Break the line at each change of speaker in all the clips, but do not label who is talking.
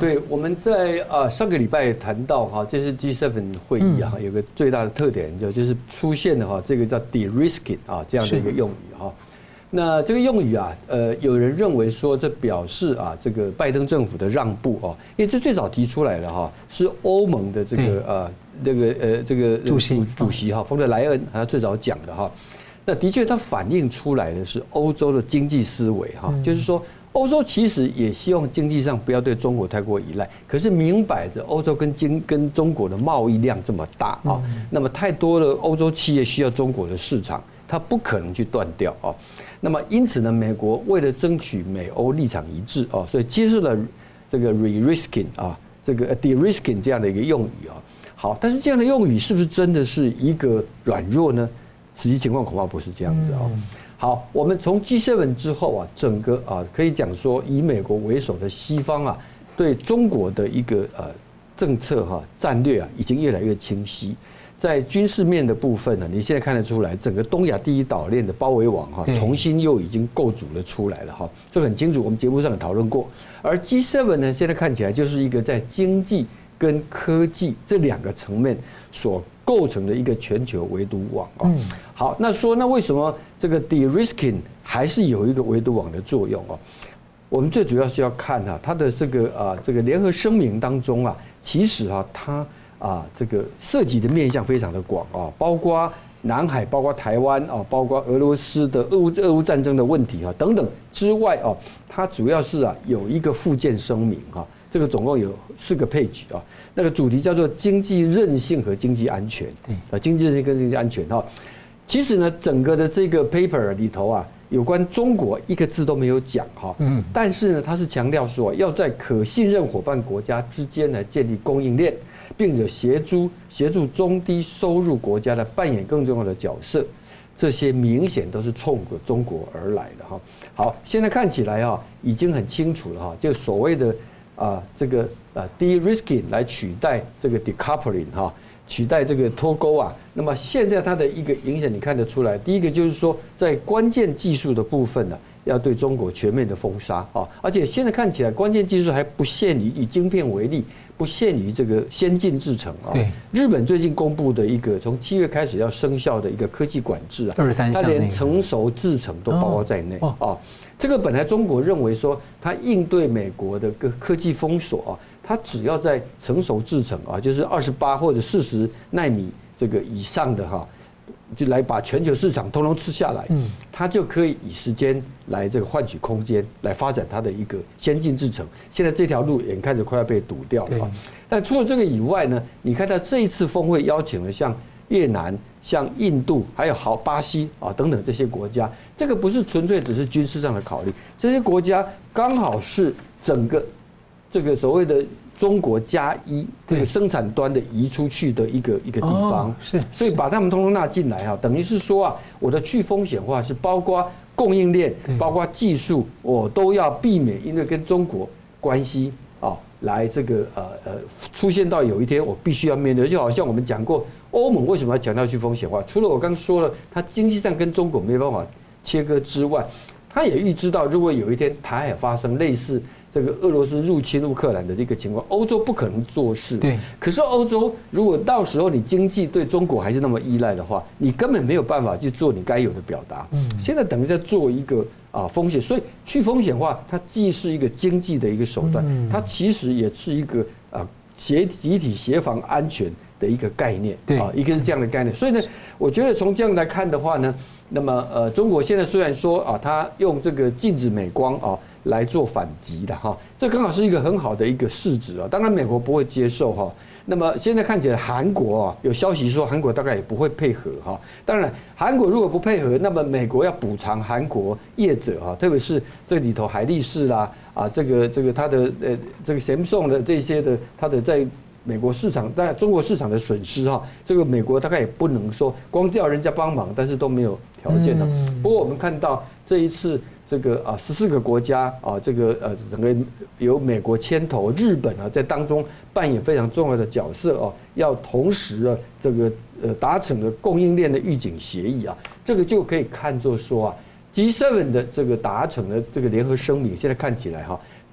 对，我们在上个礼拜也谈到哈，这是 G7 会议啊，有个最大的特点就是出现了哈这个叫 de-risking 啊这样的一个用语哈。那这个用语啊，有人认为说这表示啊这个拜登政府的让步哦，因为这最早提出来的哈是欧盟的这个这个主席哈冯德莱恩他最早讲的哈。那的确，它反映出来的是欧洲的经济思维哈，就是说，欧洲其实也希望经济上不要对中国太过依赖，可是明摆着欧洲跟中国的贸易量这么大啊，那么太多的欧洲企业需要中国的市场，它不可能去断掉啊。那么因此呢，美国为了争取美欧立场一致啊，所以接受了这个 re-risking 啊，这个 de-risking 这样的一个用语啊。好，但是这样的用语是不是真的是一个软弱呢？实际情况恐怕不是这样子哦。好，我们从 G7 之后啊，整个可以讲说以美国为首的西方啊，对中国的一个政策战略啊，已经越来越清晰。在军事面的部分呢，你现在看得出来，整个东亚第一岛链的包围网重新又已经构筑了出来了哈，这很清楚，我们节目上也讨论过。而 G7 呢，现在看起来就是一个在经济跟科技这两个层面所构成的一个全球围堵网啊。好，那为什么这个 de-risking 还是有一个围堵网的作用哦？我们最主要是要看它的这个联合声明当中啊，其实它这个涉及的面向非常的广啊，包括南海，包括台湾啊，包括俄罗斯的俄乌战争的问题啊等等之外啊，它主要是有一个附件声明啊。这个总共有4个page啊，那个主题叫做经济韧性和经济安全。经济韧性跟经济安全哈，其实呢，整个的这个 paper 里头啊，有关中国一个字都没有讲哈。但是呢，它是强调说要在可信任伙伴国家之间呢建立供应链，并且协助中低收入国家的扮演更重要的角色。这些明显都是冲着中国而来的哈。好，现在看起来已经很清楚了哈，就所谓的。这个de-risking 来取代这个 decoupling 哈，取代这个脱钩啊。那么现在它的一个影响你看得出来，第一个就是说在关键技术的部分呢，要对中国全面的封杀啊，而且现在看起来关键技术还不限于以晶片为例，不限于这个先进制程啊。日本最近公布的一个从7月开始要生效的一个科技管制啊，它连成熟制程都包括在内啊。这个本来中国认为说，它应对美国的科技封锁啊，它只要在成熟制程啊，就是28或者40奈米这个以上的就来把全球市场通通吃下来，它就可以以时间来这个换取空间，来发展它的一个先进制程。现在这条路眼看着快要被堵掉了。但除了这个以外呢，你看到这一次峰会邀请了像越南、像印度，还有巴西等等这些国家，这个不是纯粹只是军事上的考虑，这些国家刚好是整个这个所谓的中国+1这个生产端的移出去的一个地方，所以把他们通通纳进来等于是说我的去风险化是包括供应链，包括技术，我都要避免因为跟中国关系来这个出现到有一天我必须要面对，就好像我们讲过，欧盟为什么要强调去风险化？除了我刚说了，它经济上跟中国没办法切割之外，它也预知到，如果有一天台海发生类似这个俄罗斯入侵乌克兰的这个情况，欧洲不可能做事。可是欧洲如果到时候你经济对中国还是那么依赖的话，你根本没有办法去做你该有的表达。现在等于在做一个风险，所以去风险化，它既是一个经济的一个手段，它其实也是一个集体协防安全的一个概念。一个是这样的概念。所以呢，我觉得从这样来看的话呢，那么中国现在虽然说它用这个禁止美光来做反击的这刚好是一个很好的一个事实当然美国不会接受那么现在看起来韩国有消息说韩国大概也不会配合当然韩国如果不配合，那么美国要补偿韩国业者特别是这里头海力士啦这个它的这个 Samsung 的这些的它的在美国市场在中国市场的损失这个美国大概也不能说光叫人家帮忙，但是都没有条件的。不过我们看到这一次这个14个国家这个整个由美国牵头，日本在当中扮演非常重要的角色要同时这个达成了供应链的预警协议这个就可以看作说G7 的这个达成的这个联合声明，现在看起来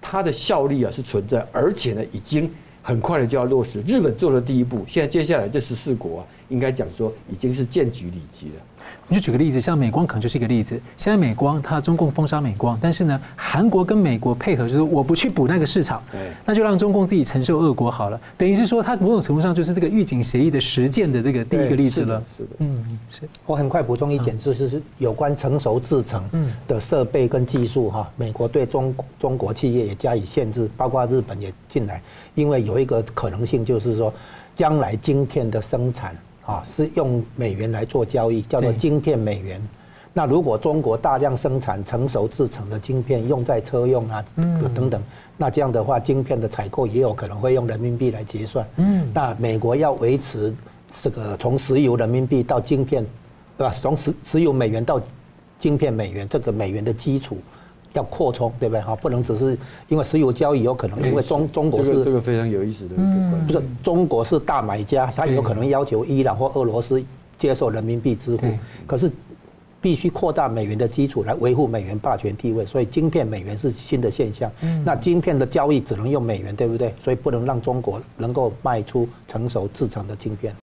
它的效力是存在，而且呢已经很快的就要落实。日本做了第一步，现在接下来这14国应该讲说已经是荐举里级了。
我就举个例子，像美光可能就是一个例子。现在美光它中共封杀美光，但是呢，韩国跟美国配合，就是我不去补那个市场，那就让中共自己承受恶果好了。等于是说，它某种程度上就是这个预警协议的实践的这个第一个例子了。
是的，
是。我很快补充一点，就是有关成熟制程的设备跟技术哈，美国对中国企业也加以限制，包括日本也进来，因为有一个可能性就是说，将来晶片的生产。是用美元来做交易，叫做晶片美元。那如果中国大量生产成熟制成的晶片用在车用啊等等，那这样的话，晶片的采购也有可能会用人民币来结算。那美国要维持这个从石油人民币到晶片，对吧？从石油美元到晶片美元，这个美元的基础要扩充，对不对？不能只是因为石油交易有可能，因为中国是
这个非常有意思的一个观点，
不是中国是大买家，他有可能要求伊朗或俄罗斯接受人民币支付，可是必须扩大美元的基础来维护美元霸权地位，所以晶片美元是新的现象。那晶片的交易只能用美元，对不对？所以不能让中国能够卖出成熟制成的晶片。